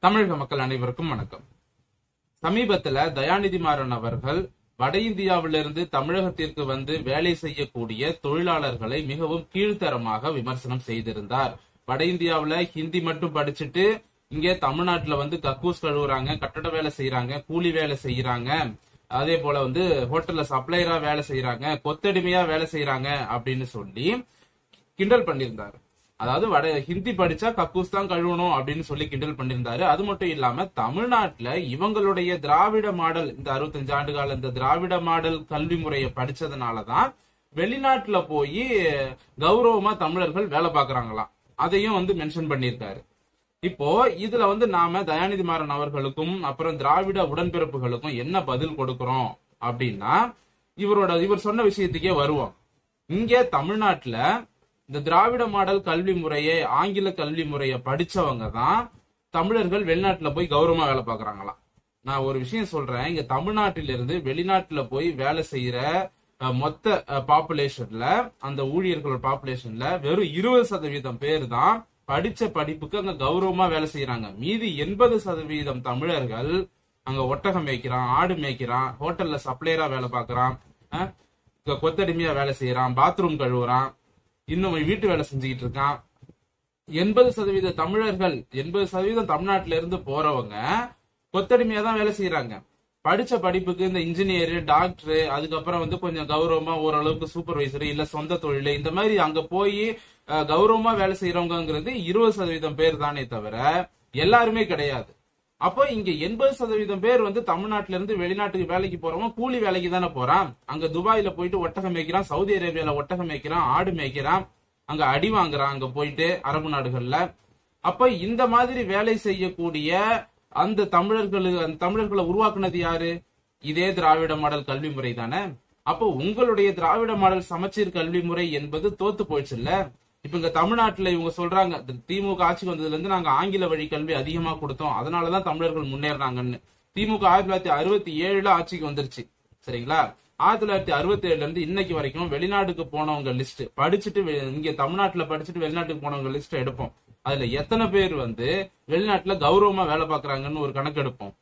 தமிழக மக்கள் அனைவருக்கும் வணக்கம். சமீபத்துல தயாநிதி மாறன் அவர்கள் வட இந்தியாவிலிருந்து தமிழகத்திற்கு வந்து வேலை செய்யக்கூடிய தொழிலாளர்களை மிகவும் கீழ்த்தரமாக விமர்சனம் செய்திருந்தார். வட இந்தியாவில ஹிந்தி மட்டும் படிச்சுட்டு இங்கே தமிழ்நாட்டுல வந்து கக்கூஸ் கழுவுறாங்க, கட்டட வேலை செய்யறாங்க, கூலி வேலை செய்யறாங்க, அதே போல வந்து ஹோட்டல்ல சப்ளையரா வேலை செய்யறாங்க, கொத்தடிமையா வேலை செய்யறாங்க அப்படின்னு சொல்லி கிண்டல் பண்ணியிருந்தாரு. அதாவது ஹிந்தி படிச்சா கக்கூஸ் தான் கழுவணும் அப்படின்னு சொல்லி கிண்டல் பண்ணியிருந்தாரு. அது மட்டும் இல்லாம தமிழ்நாட்டுல இவங்களுடைய திராவிட மாடல், இந்த 65 ஆண்டு கால இந்த திராவிட மாடல் கல்வி முறையை படிச்சதுனாலதான் வெளிநாட்டுல போய் கௌரவமா தமிழர்கள் வேலை பார்க்கறாங்களாம். அதையும் வந்து மென்ஷன் பண்ணியிருக்காரு. இப்போ இதுல வந்து நாம தயாநிதி மாறன் அவர்களுக்கும் அப்புறம் திராவிட உடன்பிறப்புகளுக்கும் என்ன பதில் கொடுக்கிறோம் அப்படின்னா, இவர் சொன்ன விஷயத்துக்கே வருவோம். இங்க தமிழ்நாட்டுல இந்த திராவிட மாடல் கல்வி முறையை, ஆங்கில கல்வி முறையை படிச்சவங்க தான் தமிழர்கள் வெளிநாட்டுல போய் கௌரவமா வேலை பார்க்கறாங்களாம். நான் ஒரு விஷயம் சொல்றேன், இங்க தமிழ்நாட்டிலிருந்து வெளிநாட்டுல போய் வேலை செய்யற மொத்த பாப்புலேஷன்ல, அந்த ஊழியர்களோட பாப்புலேஷன்ல வெறும் 20% பேர் தான் படிச்ச படிப்புக்கு அங்க கௌரவமா வேலை செய்யறாங்க. மீதி 80% தமிழர்கள் அங்க ஒட்டகம் மேய்க்கிறான், ஆடு மேய்க்கிறான், ஹோட்டல்ல சப்ளையரா வேலை பார்க்கறான், கொத்தடிமையா வேலை செய்யறான், பாத்ரூம் கழுவுறான், இன்னும் வீட்டு வேலை செஞ்சுக்கிட்டு இருக்கான். 80% தமிழர்கள், 80% தமிழ்நாட்டில இருந்து போறவங்க கொத்தடிமையா தான் வேலை செய்யறாங்க. படிச்ச படிப்புக்கு இந்த இன்ஜினியர், டாக்டர், அதுக்கப்புறம் வந்து கொஞ்சம் கௌரவமா ஓரளவுக்கு சூப்பர்வைசர் இல்ல சொந்த தொழில், இந்த மாதிரி அங்க போய் கௌரவமா வேலை செய்யறவங்கிறது 20% பேர் தானே தவிர எல்லாருமே கிடையாது. அப்போ இங்க 80% பேர் வந்து தமிழ்நாட்டுல இருந்து வெளிநாட்டுக்கு வேலைக்கு போறவங்க கூலி வேலைக்கு தானே போறான். அங்க துபாயில போயிட்டு ஒட்டகம் மேய்க்கிறான், சவுதி அரேபியால ஒட்டகம் மேய்க்கிறான், ஆடு மேய்க்கிறான், அங்க அடி வாங்குறான் அங்க போயிட்டு அரபு நாடுகள்ல. அப்ப இந்த மாதிரி வேலை செய்யக்கூடிய அந்த தமிழர்களை உருவாக்குனது யாரு? இதே திராவிட மாடல் கல்வி முறை தானே. அப்போ உங்களுடைய திராவிட மாடல் சமச்சீர் கல்வி முறை என்பது தோத்து போயிடுச்சு இல்ல. இப்ப இங்க தமிழ்நாட்டுல இவங்க சொல்றாங்க, திமுக ஆட்சிக்கு வந்ததுல இருந்து நாங்க ஆங்கில வழி கல்வி அதிகமா கொடுத்தோம், அதனாலதான் தமிழர்கள் முன்னேறாங்கன்னு. திமுக 1967 ஆட்சிக்கு வந்துருச்சு, சரிங்களா? 1967 இருந்து இன்னைக்கு வரைக்கும் வெளிநாட்டுக்கு போனவங்க லிஸ்ட் படிச்சுட்டு, இங்க தமிழ்நாட்டுல படிச்சுட்டு வெளிநாட்டுக்கு போனவங்க லிஸ்ட் எடுப்போம். அதுல எத்தனை பேர் வந்து வெளிநாட்டுல கௌரவமா வேலை பாக்குறாங்கன்னு ஒரு கணக்கு எடுப்போம்.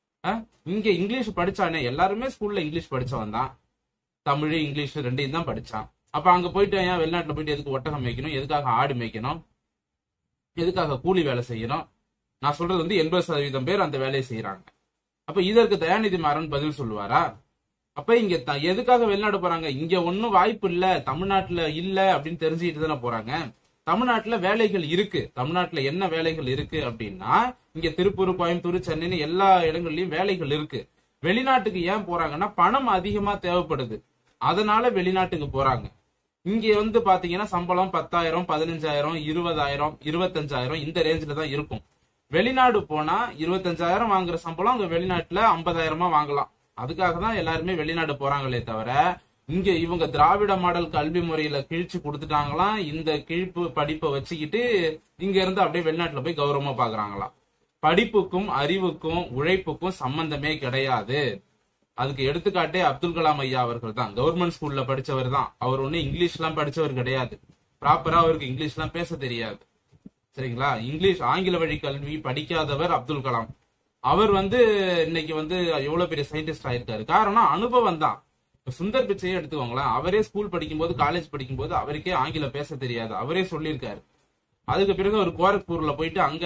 இங்க இங்கிலீஷ் படிச்சானே, எல்லாருமே ஸ்கூல்ல இங்கிலீஷ் படிச்சவன் தான், தமிழ் இங்கிலீஷ் ரெண்டையும் தான் படிச்சான். அப்ப அங்க போயிட்டு ஏன் வெளிநாட்டுல போயிட்டு எதுக்கு ஒட்டகம் மேய்க்கணும், எதுக்காக ஆடு மேய்க்கணும், எதுக்காக கூலி வேலை செய்யணும்? நான் சொல்றது வந்து 80% பேர் அந்த வேலையை செய்யறாங்க. அப்ப இதற்கு தயாநிதி மாறன் பதில் சொல்லுவாரா? அப்ப இங்க எதுக்காக வெளிநாடு போறாங்க? இங்க ஒன்னும் வாய்ப்பு இல்ல, தமிழ்நாட்டுல இல்ல அப்படின்னு தெரிஞ்சுக்கிட்டு தானே போறாங்க. தமிழ்நாட்டுல வேலைகள் இருக்கு. தமிழ்நாட்டுல என்ன வேலைகள் இருக்கு அப்படின்னா, இங்க திருப்பூர், கோயம்புத்தூர், சென்னைன்னு எல்லா இடங்கள்லயும் வேலைகள் இருக்கு. வெளிநாட்டுக்கு ஏன் போறாங்கன்னா பணம் அதிகமா தேவைப்படுது, அதனால வெளிநாட்டுக்கு போறாங்க. இங்க வந்து பாத்தீங்கன்னா சம்பளம் 10,000, 15,000, 20,000, 25,000 இந்த ரேஞ்சில தான் இருக்கும். வெளிநாடு போனா 25,000 வாங்குற சம்பளம் அங்க வெளிநாட்டுல 50,000 வாங்கலாம். அதுக்காக தான் எல்லாருமே வெளிநாடு போறாங்களே தவிர, இங்க இவங்க திராவிட மாடல் கல்வி முறையில கிழிச்சு கொடுத்துட்டாங்களாம். இந்த கிழிப்பு படிப்பை வச்சுக்கிட்டு இங்க இருந்து அப்படியே வெளிநாட்டுல போய் கௌரவமா பாக்குறாங்களாம். படிப்புக்கும் அறிவுக்கும் உழைப்புக்கும் சம்பந்தமே கிடையாது. அதுக்கு எடுத்துக்காட்டே அப்துல் கலாம் ஐயா அவர்கள் தான். கவர்மெண்ட் ஸ்கூல்ல படிச்சவர் தான். அவர் ஒண்ணு இங்கிலீஷ் எல்லாம் படிச்சவர் கிடையாது. ப்ராப்பரா அவருக்கு இங்கிலீஷ் எல்லாம் பேச தெரியாது, சரிங்களா? இங்கிலீஷ் ஆங்கில வழி கல்வி படிக்காதவர் அப்துல் கலாம். அவர் வந்து இன்னைக்கு வந்து எவ்வளவு பெரிய சயின்டிஸ்ட் ஆயிருக்காரு. காரணம் அனுபவம் தான். சுந்தர் பிச்சையே எடுத்துக்கோங்களேன், அவரே ஸ்கூல் படிக்கும்போது, காலேஜ் படிக்கும்போது அவருக்கே ஆங்கிலம் பேச தெரியாது, அவரே சொல்லியிருக்காரு. அதுக்கு பிறகு அவர் கோரக்பூர்ல போயிட்டு அங்க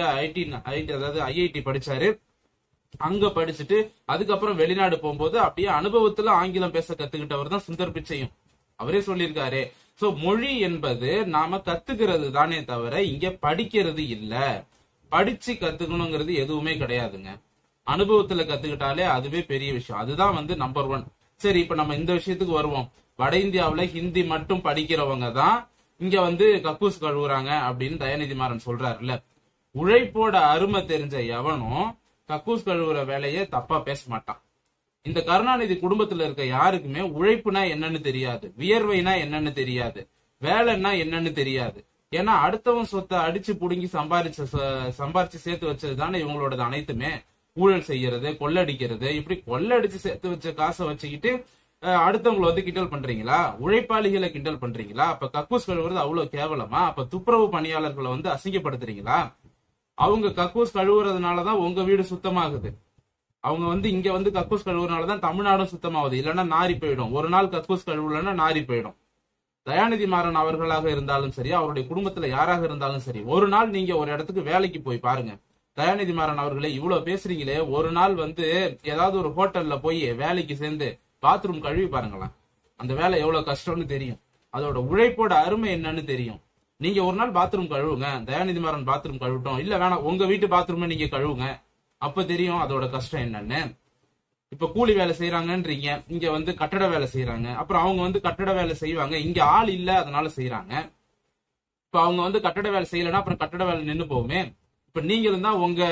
ஐஐடி படிச்சாரு. அங்க படிச்சுட்டு அதுக்கப்புறம் வெளிநாடு போகும்போது அப்படியே அனுபவத்துல ஆங்கிலம் பேச கத்துக்கிட்டவர் தான் சுந்தர் பிச்சையும். அவரே சொல்லியிருக்காரு. சோ மொழி என்பது நாம கத்துக்கிறது தானே தவிர இங்க படிக்கிறது இல்ல. படிச்சு கத்துக்கணுங்கிறது எதுவுமே கிடையாதுங்க. அனுபவத்துல கத்துக்கிட்டாலே அதுவே பெரிய விஷயம். அதுதான் வந்து நம்பர் 1. சரி, இப்ப நம்ம இந்த விஷயத்துக்கு வருவோம். வட இந்தியாவுல ஹிந்தி மட்டும் படிக்கிறவங்க தான் இங்க வந்து கக்கூஸ் கழுவுறாங்க அப்படின்னு தயாநிதி மாறன் சொல்றாருல்ல. உழைப்போட அருமை தெரிஞ்ச எவனும் கக்கூஸ் கழுவுற வேலையை தப்பா பேச மாட்டான். இந்த கருணாநிதி குடும்பத்துல இருக்க யாருக்குமே உழைப்புனா என்னன்னு தெரியாது, வியர்வைனா என்னன்னு தெரியாது, வேலைன்னா என்னன்னு தெரியாது. ஏன்னா அடுத்தவன் சொத்தை அடிச்சு புடுங்கி சம்பாரிச்சு சேர்த்து வச்சது தானே இவங்களோட அனைத்துமே. ஊழல் செய்யறது, கொள்ளடிக்கிறது, இப்படி கொள்ளடிச்சு சேர்த்து வச்ச காசை வச்சுக்கிட்டு அடுத்தவங்களை வந்து கிண்டல் பண்றீங்களா? உழைப்பாளிகளை கிண்டல் பண்றீங்களா? அப்ப கக்கூஸ் கழுவுறது அவ்வளவு கேவலமா? அப்ப துப்புரவு பணியாளர்களை வந்து அசிங்கப்படுத்துறீங்களா? அவங்க கக்கூஸ் கழுவுறதுனாலதான் உங்க வீடு சுத்தமாகுது. அவங்க வந்து இங்க வந்து கக்கூஸ் கழுவுறதுனாலதான் தமிழ்நாடும் சுத்தமாகுது. இல்லைன்னா நாரி போயிடும். ஒரு நாள் கக்கூஸ் கழுவுலன்னா நாரி போயிடும். தயாநிதி மாறன் அவர்களாக இருந்தாலும் சரி, அவருடைய குடும்பத்துல யாராக இருந்தாலும் சரி, ஒரு நாள் நீங்க ஒரு இடத்துக்கு வேலைக்கு போய் பாருங்க. தயாநிதி மாறன் அவர்களே, இவ்வளவு பேசுறீங்களே, ஒரு நாள் வந்து ஏதாவது ஒரு ஹோட்டல்ல போய் வேலைக்கு சேர்ந்து பாத்ரூம் கழுவி பாருங்களேன். அந்த வேலை எவ்வளவு கஷ்டம்னு தெரியும். அதோட உழைப்போட அருமை என்னன்னு தெரியும். நீங்க ஒரு நாள் பாத்ரூம் கழுவுங்க. தயாநிதி மாறன் பாத்ரூம் கழுவிட்டோம் இல்ல வேணாம், உங்க வீட்டு பாத்ரூம் நீங்க கழுவுங்க. அப்ப தெரியும் அதோட கஷ்டம் என்னன்னு. இப்ப கூலி வேலை செய்யறாங்கன்றீங்க, இங்க வந்து கட்டட வேலை செய்யறாங்க. அப்புறம் அவங்க வந்து கட்டட வேலை செய்வாங்க, இங்க ஆள் இல்ல அதனால செய்யறாங்க. இப்ப அவங்க வந்து கட்டட வேலை செய்யலன்னா அப்புறம் கட்டட வேலை நின்னு போகுமே. இப்ப நீங்களும் தான் உங்க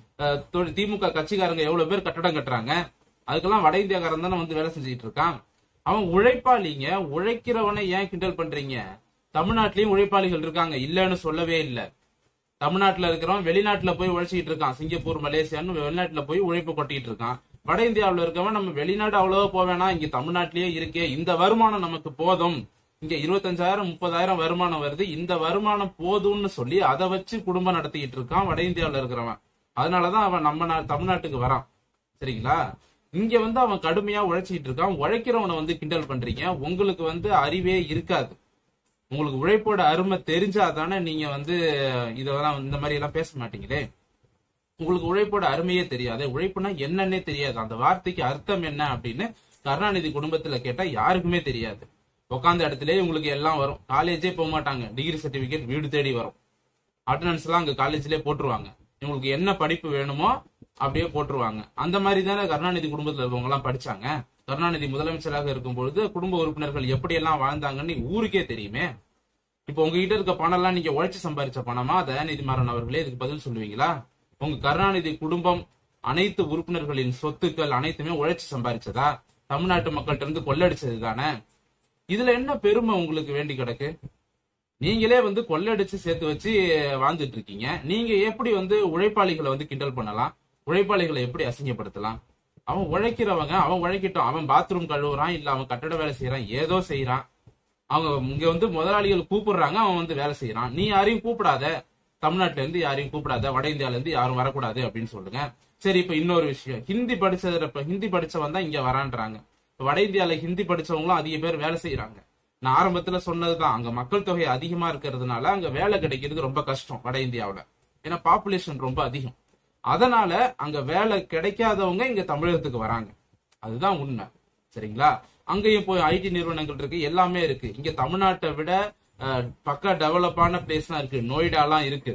திமுக கட்சிக்காரங்க எவ்வளவு பேர் கட்டடம் கட்டுறாங்க, அதுக்கெல்லாம் வட இந்தியாக்காரன் தானே வந்து வேலை செஞ்சுட்டு இருக்கான். அவன் உழைப்பாளிங்க. உழைக்கிறவனை ஏன் கிண்டல் பண்றீங்க? தமிழ்நாட்டிலயும் உழைப்பாளிகள் இருக்காங்க, இல்லன்னு சொல்லவே இல்லை. தமிழ்நாட்டுல இருக்கிறவன் வெளிநாட்டுல போய் உழைச்சிட்டு இருக்கான். சிங்கப்பூர், மலேசியான்னு வெளிநாட்டுல போய் உழைப்பு கொட்டிட்டு இருக்கான். வட இந்தியாவில இருக்கவன் நம்ம வெளிநாடு அவ்வளவா போவேனா, இங்க தமிழ்நாட்டிலேயே இருக்கே, இந்த வருமானம் நமக்கு போதும், இங்க 25,000 30,000 வருமானம் வருது, இந்த வருமானம் போதும்னு சொல்லி அதை வச்சு குடும்பம் நடத்திட்டு இருக்கான் வட இந்தியாவில இருக்கிறவன். அதனாலதான் அவன் நம்ம தமிழ்நாட்டுக்கு வரான். சரிங்களா? இங்க வந்து அவன் கடுமையா உழைச்சிட்டு இருக்கான். உழைக்கிறவனை வந்து கிண்டல் பண்றீங்க. உங்களுக்கு வந்து அறிவே இருக்காது. உங்களுக்கு உழைப்போட அருமை தெரிஞ்சாதானே நீங்க வந்து இதெல்லாம் இந்த மாதிரி எல்லாம் பேச மாட்டீங்களே. உங்களுக்கு உழைப்போட அருமையே தெரியாது. உழைப்புனா என்னன்னே தெரியாது. அந்த வார்த்தைக்கு அர்த்தம் என்ன அப்படின்னு கருணாநிதி குடும்பத்துல கேட்டா யாருக்குமே தெரியாது. உட்காந்த இடத்துலயே உங்களுக்கு எல்லாம் வரும். காலேஜே போக மாட்டாங்க, டிகிரி சர்டிபிகேட் வீடு தேடி வரும். அட்டண்டன்ஸ் எல்லாம் அங்க காலேஜ்லயே போட்டுருவாங்க. உங்களுக்கு என்ன படிப்பு வேணுமோ அப்படியே போட்டுருவாங்க. அந்த மாதிரி தானே கருணாநிதி குடும்பத்துல இருக்கவங்க எல்லாம் படிச்சாங்க. கருணாநிதி முதலமைச்சராக இருக்கும் பொழுது குடும்ப உறுப்பினர்கள் எப்படி எல்லாம் வாழ்ந்தாங்கன்னு ஊருக்கே தெரியுமே. இப்ப உங்ககிட்ட இருக்க பணம் எல்லாம் நீங்க உழைச்சு சம்பாதிச்ச பணமா? தயாநிதி மாறன் அவர்களே இதுக்கு பதில் சொல்லுவீங்களா? உங்க கருணாநிதி குடும்பம் அனைத்து உறுப்பினர்களின் சொத்துக்கள் அனைத்துமே உழைச்சு சம்பாதிச்சதா? தமிழ்நாட்டு மக்கள்கிட்ட இருந்து கொள்ளடிச்சது தானே? இதுல என்ன பெருமை உங்களுக்கு வேண்டி கிடக்கு? நீங்களே வந்து கொள்ளடிச்சு சேர்த்து வச்சு வாழ்ந்துட்டு இருக்கீங்க. நீங்க எப்படி வந்து உழைப்பாளிகளை வந்து கிண்டல் பண்ணலாம்? உழைப்பாளிகளை எப்படி அசிங்கப்படுத்தலாம்? அவன் உழைக்கிறவங்க, அவன் உழைக்கட்டும். அவன் பாத்ரூம் கழுவுறான், இல்ல அவன் கட்டட வேலை செய்யறான், ஏதோ செய்யறான். அவங்க இங்க வந்து முதலாளிகள் கூப்பிடுறாங்க, அவன் வந்து வேலை செய்யறான். நீ யாரையும் கூப்பிடாத, தமிழ்நாட்டுல இருந்து யாரையும் கூப்பிடாத, வட இந்தியால இருந்து யாரும் வரக்கூடாது அப்படின்னு சொல்லுங்க. சரி, இப்ப இன்னொரு விஷயம், ஹிந்தி படிச்சவன் தான் இங்க வரான்றாங்க. வட இந்தியால ஹிந்தி படிச்சவங்களும் அதிக பேர் வேலை செய்யறாங்க. நான் ஆரம்பத்துல சொன்னதுதான், அங்க மக்கள் தொகை அதிகமா இருக்கிறதுனால அங்க வேலை கிடைக்கிறது ரொம்ப கஷ்டம் வட இந்தியாவில. ஏன்னா பாப்புலேஷன் ரொம்ப அதிகம். அதனால அங்க வேலை கிடைக்காதவங்க இங்க தமிழகத்துக்கு வராங்க. அதுதான் உண்மை. சரிங்களா? அங்கேயும் போய் ஐடி நிறுவனங்கள் இருக்கு, எல்லாமே இருக்கு. இங்க தமிழ்நாட்டை விட பக்கா டெவலப்பான பிளேஸ்லாம் இருக்கு. நோய்டாலாம் இருக்கு.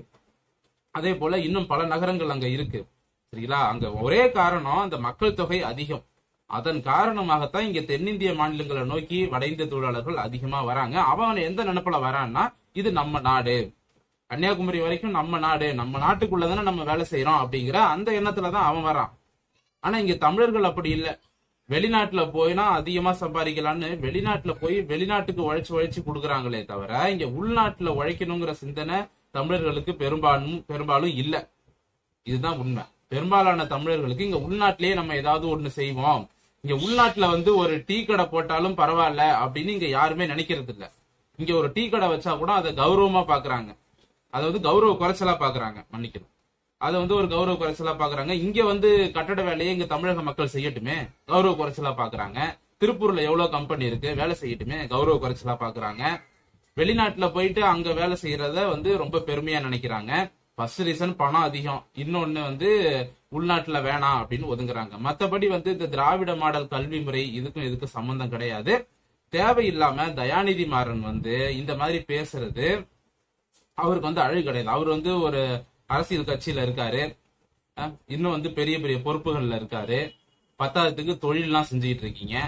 அதே போல இன்னும் பல நகரங்கள் அங்க இருக்கு. சரிங்களா? அங்க ஒரே காரணம், அந்த மக்கள் தொகை அதிகம். அதன் காரணமாகத்தான் இங்க தென்னிந்திய மாநிலங்களை நோக்கி வட இந்திய தொழிலாளர்கள் அதிகமா வராங்க. அவன் எந்த நினைப்புல வரான்னா, இது நம்ம நாடு, கன்னியாகுமரி வரைக்கும் நம்ம நாடு, நம்ம நாட்டுக்குள்ளதானே நம்ம வேலை செய்யறோம் அப்படிங்கிற அந்த எண்ணத்துலதான் அவன் வரான். ஆனா இங்க தமிழர்கள் அப்படி இல்லை. வெளிநாட்டுல போயினா அதிகமா சம்பாதிக்கலான்னு வெளிநாட்டுல போய் வெளிநாட்டுக்கு உழைச்சு கொடுக்குறாங்களே தவிர இங்க உள்நாட்டுல உழைக்கணுங்கிற சிந்தனை தமிழர்களுக்கு பெரும்பாலும் இல்ல. இதுதான் உண்மை. பெரும்பாலான தமிழர்களுக்கு இங்க உள்நாட்டிலேயே நம்ம ஏதாவது ஒண்ணு செய்வோம், இங்க உள்நாட்டுல வந்து ஒரு டீ கடை போட்டாலும் பரவாயில்ல அப்படின்னு இங்க யாருமே நினைக்கிறது இல்ல. இங்க ஒரு டீ கடை வச்சா கூட அதை கௌரவமா பாக்குறாங்க. அதை வந்து கௌரவ குறைச்சலா பாக்குறாங்க. மன்னிக்கணும், அதை வந்து ஒரு கௌரவ குறைச்சலா பாக்குறாங்க. இங்க வந்து கட்டட வேலையை இங்க தமிழக மக்கள் செய்யட்டுமே, கௌரவ குறைச்சலா பாக்குறாங்க. திருப்பூர்ல எவ்வளவு கம்பெனி இருக்கு, வேலை செய்யட்டுமே, கௌரவ குறைச்சலா பாக்குறாங்க. வெளிநாட்டுல போயிட்டு அங்க வேலை செய்யறத வந்து ரொம்ப பெருமையா நினைக்கிறாங்க. ஃபர்ஸ்ட் ரீசன் பணம் அதிகம், இன்னொன்னு வந்து உள்நாட்டுல வேணாம் அப்படின்னு ஒதுங்குறாங்க. மத்தபடி வந்து இந்த திராவிட மாடல் கல்வி முறை இதுக்கும் சம்பந்தம் கிடையாது. தேவையில்லாம தயாநிதி மாறன் வந்து இந்த மாதிரி பேசுறது அவருக்கு வந்து அழகு கிடையாது. அவர் வந்து ஒரு அரசியல் கட்சியில இருக்காரு, இன்னும் வந்து பெரிய பெரிய பொறுப்புகள்ல இருக்காரு. பத்தாவதுக்கு தொழில்லாம் செஞ்சுக்கிட்டு இருக்கீங்க.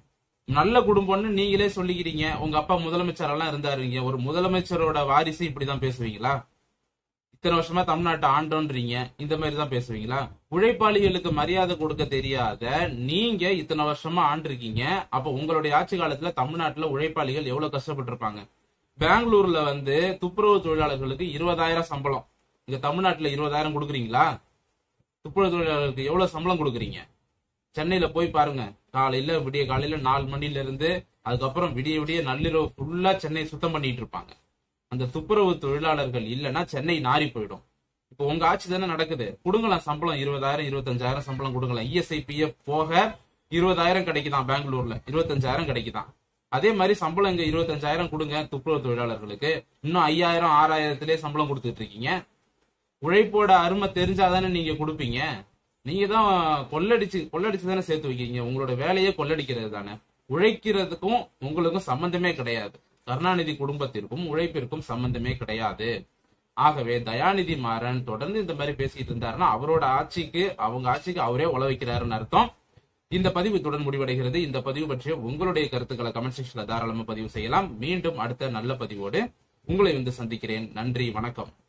நல்ல குடும்பம்னு நீங்களே சொல்லிக்கிறீங்க. உங்க அப்பா முதலமைச்சரெல்லாம் இருந்தாருங்க. ஒரு முதலமைச்சரோட வாரிசு இப்படிதான் பேசுவீங்களா? இத்தனை வருஷமா தமிழ்நாட்டை ஆண்டோன்றீங்க, இந்த மாதிரி தான் பேசுவீங்களா? உழைப்பாளிகளுக்கு மரியாதை கொடுக்க தெரியாத நீங்க இத்தனை வருஷமா ஆண்டிருக்கீங்க. அப்ப உங்களுடைய ஆட்சி காலத்துல தமிழ்நாட்டுல உழைப்பாளிகள் எவ்வளவு கஷ்டப்பட்டு இருப்பாங்க. பெங்களூர்ல வந்து துப்புரவு தொழிலாளர்களுக்கு 20,000 சம்பளம், இங்க தமிழ்நாட்டுல 20,000 கொடுக்குறீங்களா? துப்புரவு தொழிலாளர்களுக்கு எவ்வளவு சம்பளம் கொடுக்குறீங்க? சென்னையில போய் பாருங்க, விடிய காலையில 4 மணில இருந்து அதுக்கப்புறம் விடிய நள்ளிரவு ஃபுல்லா சென்னை சுத்தம் பண்ணிட்டு இருப்பாங்க. அந்த துப்புரவு தொழிலாளர்கள் இல்லைன்னா சென்னை நாரி போயிடும். இப்போ உங்க ஆட்சி தானே நடக்குது, கொடுங்களாம் சம்பளம் 20,000 25,000 சம்பளம் கொடுங்களாம். இஎஸ்ஐ பிஎஃப் போக 20,000 கிடைக்குதான், பெங்களூர்ல 25,000 கிடைக்குதான். அதே மாதிரி சம்பளம் இங்க 25,000 கொடுங்க துப்புரவு தொழிலாளர்களுக்கு. இன்னும் 5,000 6,000 சம்பளம் கொடுத்துட்டு இருக்கீங்க. உழைப்போட அருமை தெரிஞ்சாதானே நீங்க கொடுப்பீங்க. நீங்க தான் கொள்ளடிச்சு தானே சேர்த்து வைக்கீங்க. உங்களோட வேலையே கொள்ளடிக்கிறது தானே. உழைக்கிறதுக்கும் உங்களுக்கும் சம்பந்தமே கிடையாது. கருணாநிதி குடும்பத்திற்கும் உழைப்பிற்கும் சம்பந்தமே கிடையாது. ஆகவே தயாநிதி மாறன் தொடர்ந்து இந்த மாதிரி பேசிட்டு இருந்தாருன்னா அவங்க ஆட்சிக்கு அவரே உழ வைக்கிறாருன்னு அர்த்தம். இந்த பதிவு இத்துடன் முடிவடைகிறது. இந்த பதிவு பற்றிய உங்களுடைய கருத்துக்களை கமெண்ட் செக்ஷன்ல தாராளமா பதிவு செய்யலாம். மீண்டும் அடுத்த நல்ல பதிவோடு உங்களை வந்து சந்திக்கிறேன். நன்றி, வணக்கம்.